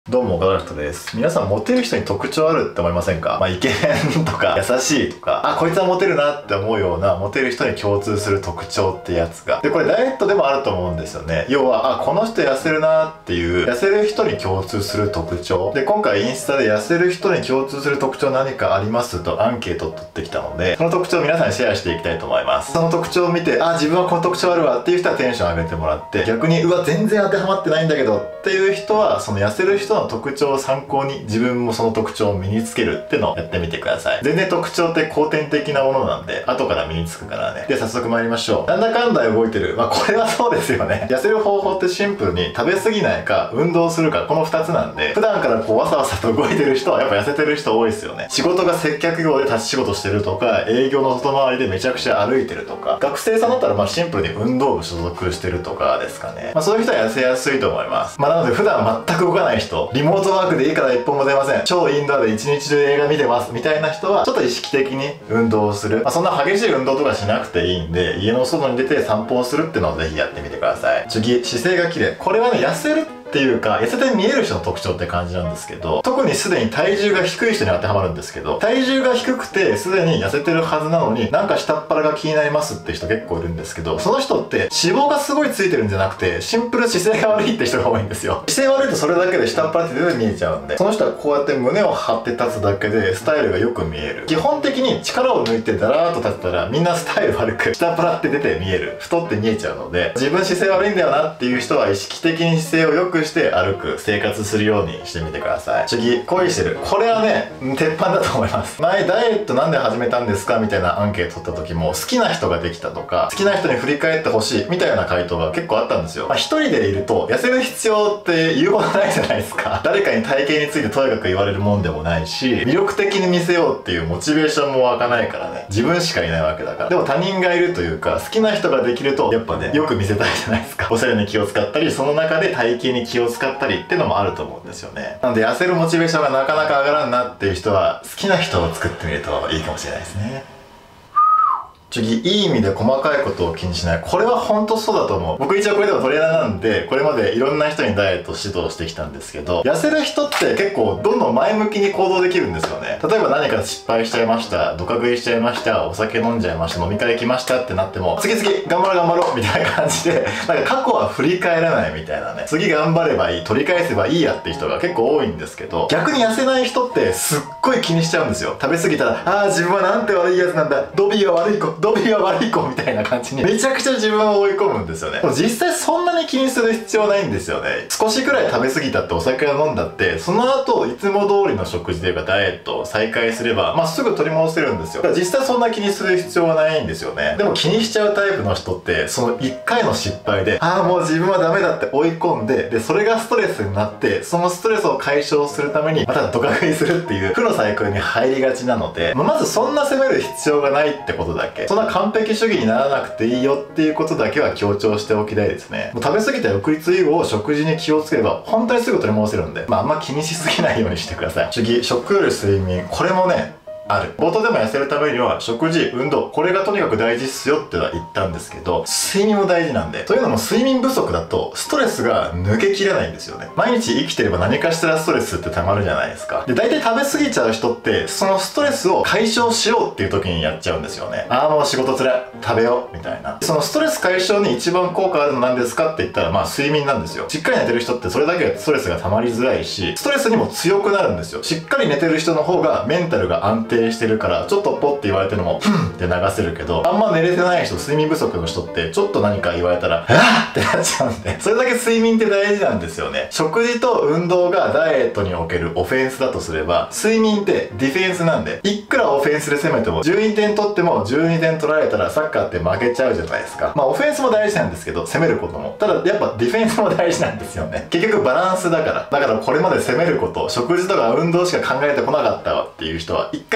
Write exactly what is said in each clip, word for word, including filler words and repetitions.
どうも、岡田人です。皆さん、モテる人に特徴あるって思いませんか？まあ、イケメンとか、優しいとか、あ、こいつはモテるなって思うような、モテる人に共通する特徴ってやつが。で、これダイエットでもあると思うんですよね。要は、あ、この人痩せるなっていう、痩せる人に共通する特徴。で、今回インスタで痩せる人に共通する特徴何かありますとアンケートを取ってきたので、その特徴を皆さんにシェアしていきたいと思います。その特徴を見て、あ、自分はこの特徴あるわっていう人はテンション上げてもらって、逆に、うわ、全然当てはまってないんだけどっていう人は、その痩せる人の特徴を参考に自分もその特徴を身につけるってのをやってみてください。全然特徴って後天的なものなんで、後から身につくからね。で、早速参りましょう。なんだかんだ動いてる。まあ、これはそうですよね。痩せる方法ってシンプルに食べ過ぎないか、運動するか、このふたつなんで、普段からこうわさわさと動いてる人はやっぱ痩せてる人多いですよね。仕事が接客業で立ち仕事してるとか、営業の外回りでめちゃくちゃ歩いてるとか、学生さんだったらまあシンプルに運動部所属してるとかですかね。まあ、そういう人は痩せやすいと思います。まあ、なので普段全く動かない人、リモートワークでいいから一本も出ません、超インドアで一日中映画見てますみたいな人はちょっと意識的に運動をする、まあ、そんな激しい運動とかしなくていいんで、家の外に出て散歩をするっていうのをぜひやってみてください。次、姿勢が綺麗。これはね、痩せるっていうか、痩せて見える人の特徴って感じなんですけど、特にすでに体重が低い人に当てはまるんですけど、体重が低くてすでに痩せてるはずなのに、なんか下っ腹が気になりますって人結構いるんですけど、その人って脂肪がすごいついてるんじゃなくて、シンプル姿勢が悪いって人が多いんですよ。姿勢悪いとそれだけで下っ腹って全然見えちゃうんで、その人はこうやって胸を張って立つだけでスタイルがよく見える。基本的に力を抜いてだらーっと立ってたら、みんなスタイル悪く下っ腹って出て見える、太って見えちゃうので、自分姿勢悪いんだよなっていう人は意識的に姿勢を良くして歩く、生活するようにしてみてください。次、恋してる。これはね、鉄板だと思います。前ダイエットなんで始めたんですかみたいなアンケート取った時も、好きな人ができたとか、好きな人に振り返ってほしいみたいな回答が結構あったんですよ。まあ、一人でいると痩せる必要って言うことないじゃないですか。誰かに体型についてとにかく言われるもんでもないし、魅力的に見せようっていうモチベーションも湧かないからね。自分しかいないわけだから。でも他人がいるというか、好きな人ができると、やっぱね、よく見せたいじゃないですか。おしゃれに気を使ったり、その中で体型に気を使ったりっていうのもあると思うんですよね。なので痩せるモチベーションがなかなか上がらんなっていう人は、好きな人を作ってみるといいかもしれないですね。次、いい意味で細かいことを気にしない。これは本当そうだと思う。僕一応これでもトレーナーなんで、これまでいろんな人にダイエット指導してきたんですけど、痩せる人って結構どんどん前向きに行動できるんですよね。例えば何か失敗しちゃいました、ドカ食いしちゃいました、お酒飲んじゃいました、飲み会行きましたってなっても、次々頑張ろう頑張ろうみたいな感じで、なんか過去は振り返らないみたいなね。次頑張ればいい、取り返せばいいやって人が結構多いんですけど、逆に痩せない人ってすっごい気にしちゃうんですよ。食べ過ぎたら、ああ自分はなんて悪いやつなんだ、ドビーは悪い子、ドビーは悪い子みたいな感じにめちゃくちゃ自分を追い込むんですよね。でも実際そんなに気にする必要ないんですよね。少しくらい食べ過ぎたってお酒を飲んだって、その後いつも通りの食事というかダイエットを再開すれば、まあすぐ取り戻せるんですよ。だから実際そんな気にする必要はないんですよね。でも気にしちゃうタイプの人って、そのいっかいの失敗で、ああもう自分はダメだって追い込んで、でそれがストレスになって、そのストレスを解消するためにまたドカ食いするっていう負のサイクルに入りがちなので、まあ、まずそんな責める必要がないってことだけ、そんな完璧主義にならなくていいよっていうことだけは強調しておきたいですね。もう食べ過ぎた翌日以後食事に気をつければ本当にすぐ取り戻せるんで、まああんま気にしすぎないようにしてください。次、食より睡眠。これもね、ある。冒頭でも痩せるためには食事、運動、これがとにかく大事っすよってのは言ったんですけど、睡眠も大事なんで。というのも睡眠不足だとストレスが抜けきれないんですよね。毎日生きてれば何かしらストレスって溜まるじゃないですか。で、大体食べ過ぎちゃう人ってそのストレスを解消しようっていう時にやっちゃうんですよね。ああもう仕事つらい、食べようみたいな。そのストレス解消に一番効果あるのなんですかって言ったら、まあ睡眠なんですよ。しっかり寝てる人ってそれだけでストレスが溜まりづらいし、ストレスにも強くなるんですよ。しっかり寝てる人の方がメンタルが安定してるから、ちょっとポッて言われてるのもふんって流せるけど、あんま寝れてない人、睡眠不足の人ってちょっと何か言われたらあーってなっちゃうんで、それだけ睡眠って大事なんですよね。食事と運動がダイエットにおけるオフェンスだとすれば、睡眠ってディフェンスなんで、いくらオフェンスで攻めてもじゅうにてん取ってもじゅうにてん取られたらサッカーって負けちゃうじゃないですか。まあオフェンスも大事なんですけど、攻めることも、ただやっぱディフェンスも大事なんですよね。結局バランスだから。だからこれまで攻めること、食事とか運動しか考えてこなかったわっていう人は一回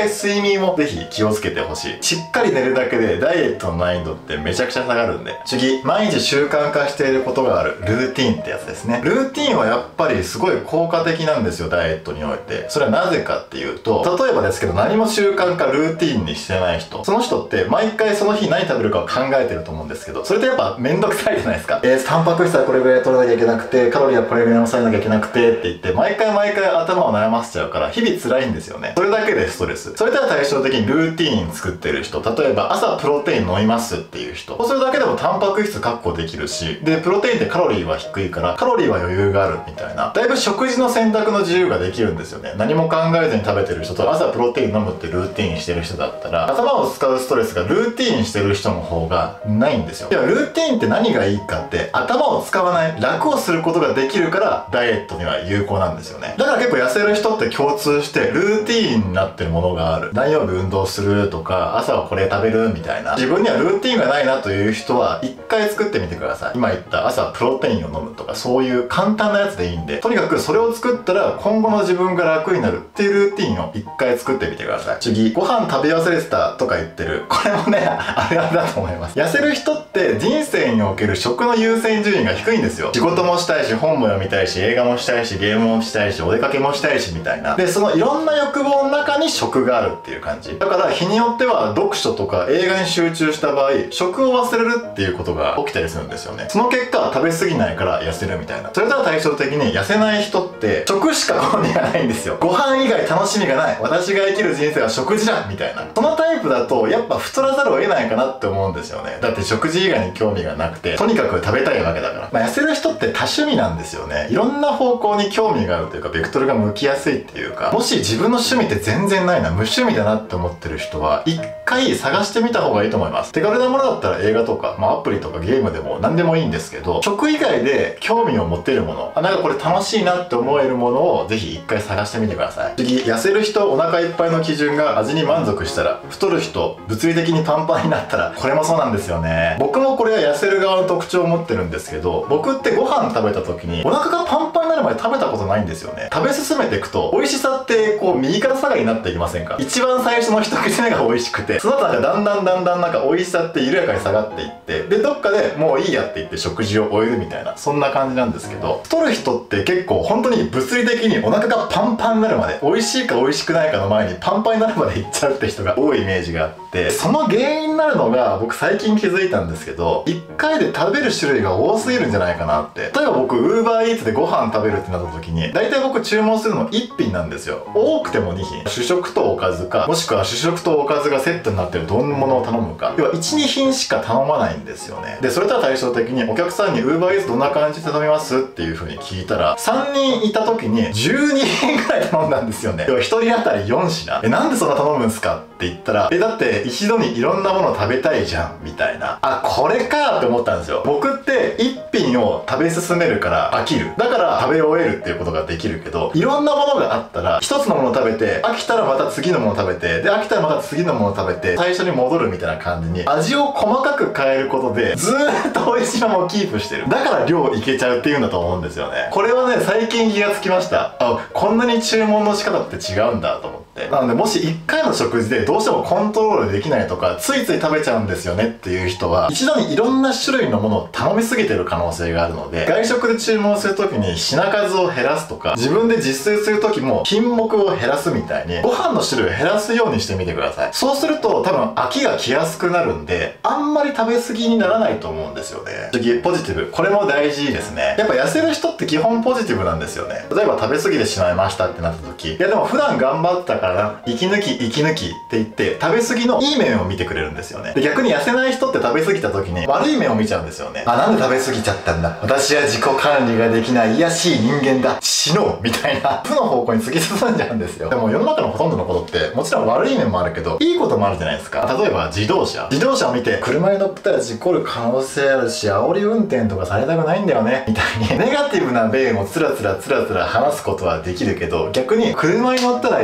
い睡眠もぜひ気をつけてほしい。しっかり寝るだけでダイエットの難易度ってめちゃくちゃ下がるんで。次、毎日習慣化していることがあるルーティンってやつですね。ルーティンはやっぱりすごい効果的なんですよ、ダイエットにおいて。それはなぜかっていうと、例えばですけど何も習慣化ルーティンにしてない人、その人って毎回その日何食べるかを考えてると思うんですけど、それってやっぱめんどくさいじゃないですか。えー、タンパク質はこれぐらい取らなきゃいけなくて、カロリーはこれぐらい抑えなきゃいけなくてって言って、毎回毎回頭を悩ませちゃうから日々辛いんですよね。それだけでストレス。それでは対照的にルーティーン作ってる人、例えば朝プロテイン飲みますっていう人、そうするだけでもタンパク質確保できるし、でプロテインってカロリーは低いからカロリーは余裕があるみたいな、だいぶ食事の選択の自由ができるんですよね。何も考えずに食べてる人と朝プロテイン飲むってルーティーンしてる人だったら、頭を使うストレスがルーティーンしてる人の方がないんですよ。ではルーティーンって何がいいかって、頭を使わない楽をすることができるからダイエットには有効なんですよね。だから結構痩せる人って共通してルーティーンになってるものがある。何曜日運動するとか、朝はこれ食べるみたいな、自分にはルーティーンがないなという人は一回作ってみてください。今言った朝プロテインを飲むとか、そういう簡単なやつでいいんで、とにかくそれを作ったら今後の自分が楽になるっていうルーティーンを一回作ってみてください。次、ご飯食べ忘れてたとか言ってる、これもねあれあれだと思います。痩せる人って人生における食の優先順位が低いんですよ。仕事もしたいし、本も読みたいし、映画もしたいし、ゲームもしたいし、お出かけもしたいしみたいな。でそのいろんな欲望の中に食があるっていう感じだから、日によっては読書とか映画に集中した場合食を忘れるっていうことが起きたりするんですよね。その結果食べ過ぎないから痩せるみたいな。それとは対照的に痩せない人って食しか好みがないんですよ。ご飯以外楽しみがない、私が生きる人生は食事だみたいな。そのタイプだとやっぱ太らざるを得ないかなって思うんですよね。だって食事以外に興味がなくてとにかく食べたいわけだから。まあ、痩せる人って多趣味なんですよね。いろんな方向に興味があるというか、ベクトルが向きやすいっていうか、もし自分の趣味って全然ないな、無趣味だなって思ってる人は一回探してみた方がいいと思います。手軽なものだったら映画とか、まあ、アプリとかゲームでも何でもいいんですけど、食以外で興味を持てるもの、あ、なんかこれ楽しいなって思えるものをぜひ一回探してみてください。次、痩せる人お腹いっぱいの基準が味に満足したら、太る人物理的にパンパンになったら、これもそうなんですよね。僕もこれは痩せる側の特徴を持ってるんですけど、僕ってご飯食べた時にお腹がパンパンになるまで食べたことないんですよね。食べ進めていくと美味しさってこう右肩下がりになっていきませんか？一番最初の一口目が美味しくて、その後なんかだんだんだんだんなんか美味しさって緩やかに下がっていって、でどっかでもういいやって言って食事を終えるみたいな、そんな感じなんですけど、太る人って結構本当に物理的にお腹がパンパンになるまで、美味しいか美味しくないかの前にパンパンになるまでいっちゃうって人が多いイメージがあって、その原因になるのが僕最近気づいたんですけど、いっかいで食べる種類が多すぎるんじゃないかなって。例えば僕 ウーバーイーツでご飯食べるってなった時に、大体僕注文するのいっぴんなんですよ。多くてもにひん、主食とおかずか、もしくは主食とおかずがセットになってる丼物を頼むか、要はいち、にひんしか頼まないんですよね。でそれとは対照的にお客さんに ウーバーイーツどんな感じで頼みますっていう風に聞いたら、さんにんいた時にじゅうにひんぐらい頼んだんですよね。要はひとり当たりよんしな。え、なんでそんな頼むんすかって言ったら、え、だって一度にいろんなもの食べたいじゃんみたいな。あ、これかって思ったんですよ。僕っていっぴんを食べ進めるから飽きる、だから食べ終えるっていうことができるけど、いろんなものがあったら一つのものを食べて飽きたらまた次のものを食べて、で飽きたらまた次のものを食べて最初に戻るみたいな感じに味を細かく変えることでずーっと美味しいままをキープしてる。だから量いけちゃうっていうんだと思うんですよね。これはね最近気がつきました。あ、こんなに注文の仕方って違うんだと思って。なのでもしいっかいの食事でどうしてもコントロールできないとか、ついつい食べちゃうんですよねっていう人は、一度にいろんな種類のものを頼みすぎてる可能性があるので、外食で注文するときに品数を減らすとか、自分で自炊するときも品目を減らすみたいにご飯の種類を減らすようにしてみてください。そうすると多分飽きが来やすくなるんで、あんまり食べ過ぎにならないと思うんですよね。次、ポジティブ。これも大事ですね。やっぱ痩せる人って基本ポジティブなんですよね。例えば食べ過ぎてしまいましたってなった時、いやでも普段頑張ったからな、息抜き息抜きって言って食べ過ぎのいい面を見てくれるんですよね。で逆に痩せない人って食べ過ぎた時に悪い面を見ちゃうんですよね。あ、なんで食べ過ぎちゃったんだ、私は自己管理ができない卑しい人間だ、死のうみたいな負の方向に突き進んじゃうんですよ。でも世の中のほとんどのことってもちろん悪い面もあるけどいいこともあるじゃないですか。例えば自動車自動車を見て、車に乗ったら事故る可能性あるし煽り運転とかされたくないんだよねみたいにネガティブな面をつらつらつらつら話すことはできるけど、逆に車に乗ったらいろんなと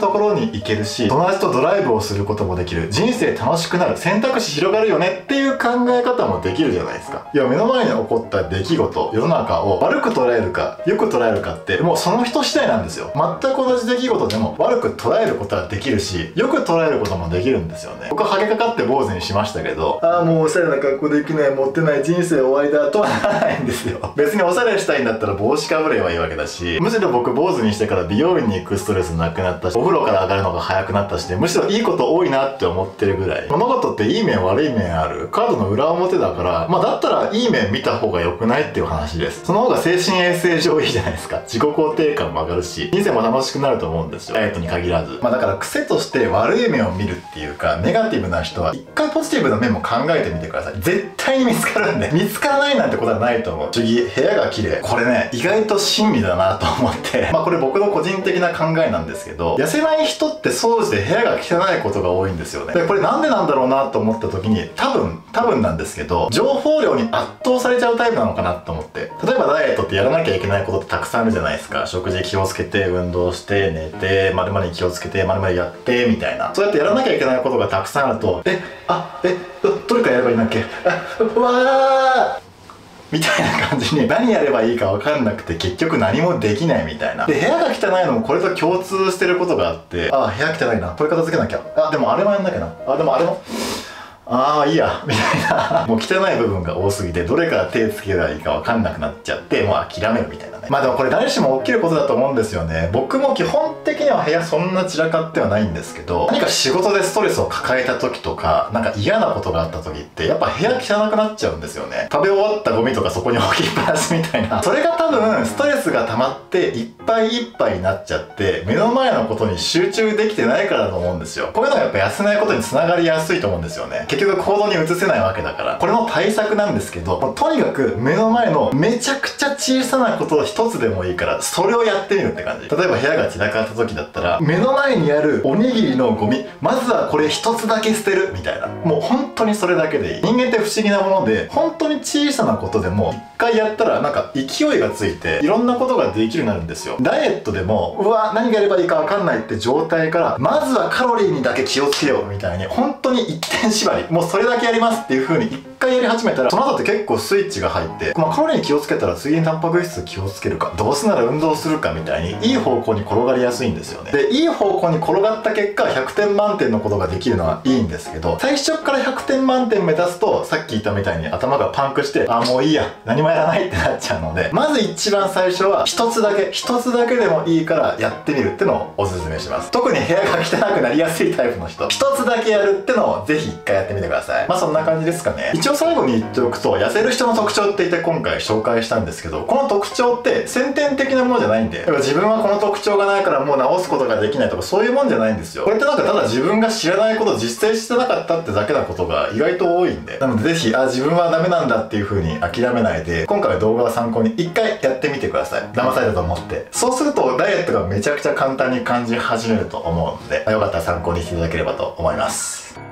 ところに行けるし、友達とドライブをすることもできる、人生楽しくなる、選択肢広がるよねっていう考え方もできるじゃないですか。いや、目の前に起こった出来事、世の中を悪く捉えるかよく捉えるかってもうその人次第なんですよ。全く同じ出来事でも悪く捉えることはできるし、よく捉えることもできるんですよね。僕はハゲかかって坊主にしましたけど、ああもうおしゃれな格好できない、モテない、人生終わりだとはならないんですよ。別におしゃれしたいんだったら帽子かぶればいいわけだし、むしろ僕坊主にしてから美容院に行くストレスなくなったし、お風呂から上がるのが早くなったし、むしろいいこと多いなって思ってるぐらい、物事っていい面悪い面あるカードの裏表だから、まあだったらいい面見た方が良くないっていう話です。その方が精神衛生上いいじゃないですか。自己肯定感も上がるし、人生も楽しくなると思うんですよ。ダイエットに限らず。まあだから癖として悪い面を見るっていうか、ネガティブな人は一回ポジティブな面も考えてみてください。絶対に見つかるんで。見つからないなんてことはないと思う。次、部屋が綺麗。これね、意外と真理だなと思って。まあこれ僕の個人的な考えなんですけど、痩せない人って掃除で部屋が汚いことが多いんですよね。で、これなんでなんだろうなと思った時に、多分、多分なんですけど、情報量に圧倒されちゃうタイプなのかなと思って。例えばダイエットってやらなきゃいけないことってたくさんあるじゃないですか。食事気をつけて、運動して、寝て、〇〇に気をつけて、〇〇やって、みたいな。そうやってやらなきゃいけないことがたくさんあると、え、あ、え、ど、どれからやればいいんだっけ、あ、うわーみたいな感じに何やればいいか分かんなくて結局何もできないみたいな。で、部屋が汚いのもこれと共通してることがあって、ああ、部屋汚いな。これ片付けなきゃ。あ、でもあれもやんなきゃな。あ、でもあれも。ああいいやみたいなもう汚い部分が多すぎてどれから手つければいいか分かんなくなっちゃってもう諦めるみたいなね。まあでもこれ誰しも起きることだと思うんですよね。僕も基本的には部屋そんな散らかってはないんですけど、何か仕事でストレスを抱えた時とかなんか嫌なことがあった時ってやっぱ部屋汚くなっちゃうんですよね。食べ終わったゴミとかそこに置きっぱなしみたいな、それが多分ストレスが溜まっていっぱいいっぱいになっちゃって目の前のことに集中できてないからだと思うんですよ。こういうのがやっぱ痩せないことにつながりやすいと思うんですよね。結局行動に移せないわけだから。これの対策なんですけど、もうとにかく目の前のめちゃくちゃ小さなことを一つでもいいからそれをやってみるって感じ。例えば部屋が散らかった時だったら目の前にあるおにぎりのゴミまずはこれ一つだけ捨てるみたいな、もう本当にそれだけでいい。人間って不思議なもので本当に小さなことでも一回やったらなんか勢いがついていろんなことができるようになるんですよ。ダイエットでもうわ何がやればいいか分かんないって状態からまずはカロリーにだけ気をつけようみたいに本当に一点縛り、もうそれだけやりますっていう風に一回やり始めたらその後って結構スイッチが入って、まあ、カロリーに気をつけたら次にタンパク質気をつけるかどうせなら運動するかみたいにいい方向に転がりやすいんですよね。でいい方向に転がった結果ひゃくてん満点のことができるのはいいんですけど、最初からひゃくてん満点目指すとさっき言ったみたいに頭がパンクしてあもういいや何もやらないってなっちゃうので、まず一番最初は一つだけ一つだけでもいいからやってみるってのをおすすめします。特に部屋が汚くなりやすいタイプの人一つだけやるってのをぜひ一回やってみてください。まあそんな感じですかね。一応最後に言っておくと痩せる人の特徴って言って今回紹介したんですけど、この特徴って先天的なものじゃないんで、だから自分はこの特徴がないからもう直すことができないとかそういうもんじゃないんですよ。これってなんかただ自分が知らないことを実践してなかったってだけなことが意外と多いんで、なのでぜひあ自分はダメなんだっていう風に諦めないで今回の動画を参考に一回やってみてください。騙されたと思って。そうするとダイエットがめちゃくちゃ簡単に感じ始めると思うので、よかったら参考にしていただければと思います。